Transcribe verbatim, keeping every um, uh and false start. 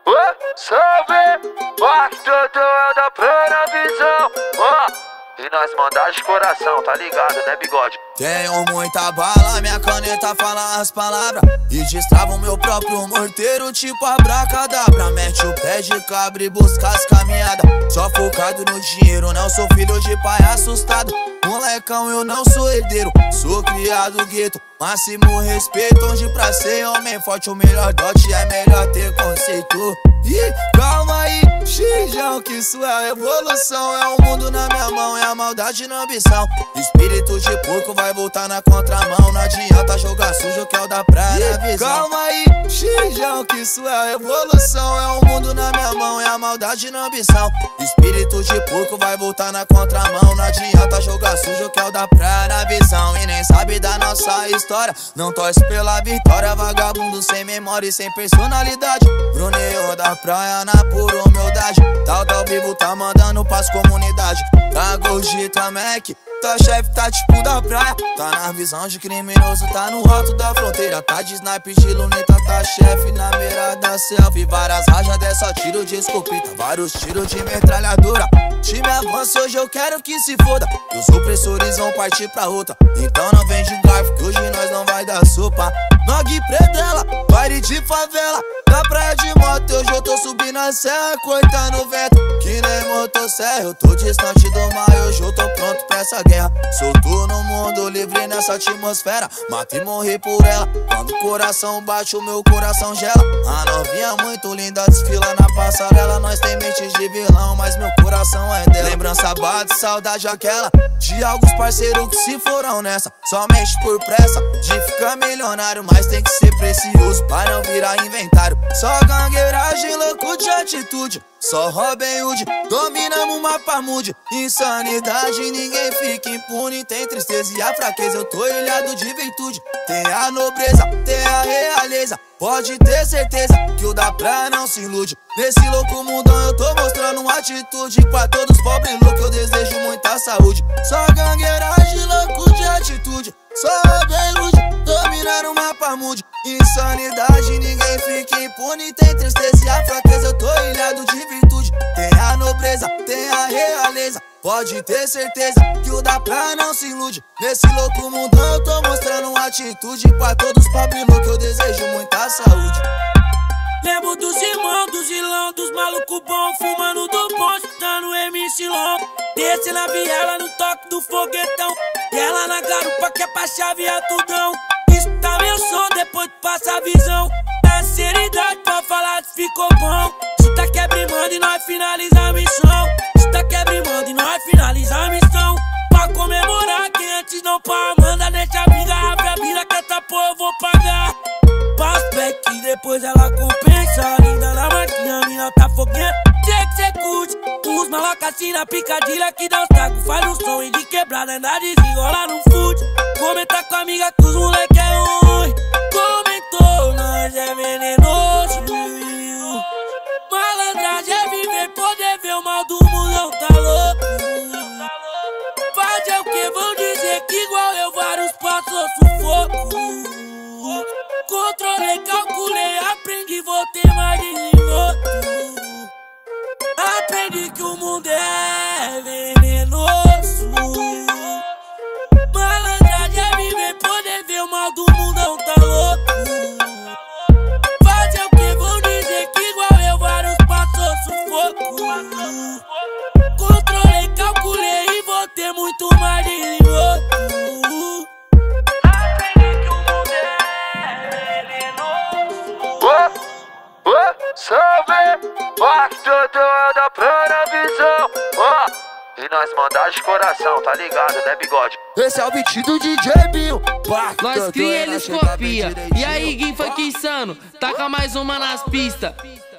Ô, salve, Pacto da plena visão. Ó, e nós mandar de coração, tá ligado, né, bigode? Tenho muita bala, minha caneta fala as palavras e destrava o meu próprio morteiro, tipo abracadabra. Mete o pé de cabra e busca as caminhadas. Só focado no dinheiro, não sou filho de pai assustado. Molecão, eu não sou herdeiro, sou criado gueto. Máximo respeito, onde pra ser homem forte o melhor dote é melhor ter conceito. Ih, calma aí, xijão, que isso é evolução. É o mundo na minha mão, é a maldade na ambição. Espírito de porco vai voltar na contramão. Não adianta jogar sujo que é o da praia, visão. Calma aí, xijão, que isso é evolução. É o mundo na minha mão, é a maldade na ambição. Espírito de porco vai voltar na contramão. Não adianta jogar sujo que é o da praia, na visão. E nem sabe da nossa história, não torce pela vitória. Vagabundo sem memória e sem personalidade. Bruninho da praia na pura humildade. Tal ao vivo tá mandando pras comunidade. Tá gordita Mac, tá chefe, tá tipo da praia. Tá na visão de criminoso, tá no alto da fronteira. Tá de snipe de luneta, tá chefe na beira da selfie. Várias rajas dessa tiro de escopeta, vários tiros de metralhadora. Time avança, hoje eu quero que se foda. E os opressores vão partir pra outra. Então não vem de garfo, que hoje nós não vai dar sopa. Nog predela, baile de favela. Na praia de moto, hoje eu tô subindo a serra, cortando o vento, que nem motosserra. Eu tô distante do mar, hoje eu tô pronto pra essa guerra. Solto no mundo, livre nessa atmosfera. Mato e morri por ela. Quando o coração bate, o meu coração gela. A novinha muito linda desfila na passarela. Nós tem mentes de vilão, mas meu coração é dela. Lembrança bate, saudade aquela de alguns parceiros que se foram nessa. Somente por pressa de ficar milionário, mas tem que ser precioso pra não virar inventário. Só gangueiragem, louco de atitude. Só Robin Hood, dominamos o mapa mude. Insanidade, ninguém fica impune. Tem tristeza e a fraqueza, eu tô ilhado de virtude. Tem a nobreza, tem a realeza. Pode ter certeza que o da praia não se ilude. Nesse louco mundão eu tô mostrando uma atitude. Pra todos pobres loucos eu desejo muita saúde. Só gangueiragem, louco de atitude. Só Robin Hood, dominando o mapa mude. Insanidade, ninguém fica impune. Tem tristeza e a fraqueza, eu tô ilhado de virtude. Tem a nobreza, tem a realeza. Pode ter certeza que o da praia não se ilude. Nesse louco mundão eu tô mostrando uma atitude. Pra todos pobres loucos eu desejo muita saúde. Lembro dos irmãos, dos vilão, dos malucos bons, fumando do bom, chutando M C Long. Desce na viela no toque do foguetão. E ela na garupa que é pra chavear tudão. Escuta meu som, depois tu passa a visão. Dá seriedade pra falar se ficou bom. Chuta quebra e manda e nós finaliza a missão. Chuta quebra e manda e nós finaliza a missão. Pra comemorar quem antes não pá, manda, deixa a vida, abre a vida que essa porra eu vou pagar. Passo back e depois ela compensa. Linda na marquinha, a mina tá fogueira. Sei que cê curte, os malocas assim na picadilha que dá os tacos. Faz um som e de quebrada, ainda desenrola no fute. Comenta com a amiga que os moleque é ruim. Comentou, nós é venenoso. Malandragem é viver, poder ver o mal do mundão, tá louco. Fazer o que vão dizer que igual eu vários passos sufoco. Controlei, calculei, aprendi, vou ter mais de minuto. Aprendi que o mundo é venenoso. Malandragem é viver, poder ver o mal do mundão, tá louco. Fazer o que vão dizer que igual eu vários passos sufoco. Controlei, calculei e vou ter muito mais de minuto. Salve, Pacto da plena visão. Ó, e nós mandar de coração, tá ligado, né, bigode? Esse é o beat do D J Binho. Pacto, nós cria, eles copia. E aí, Gui Funk Insano, taca mais uma nas pistas.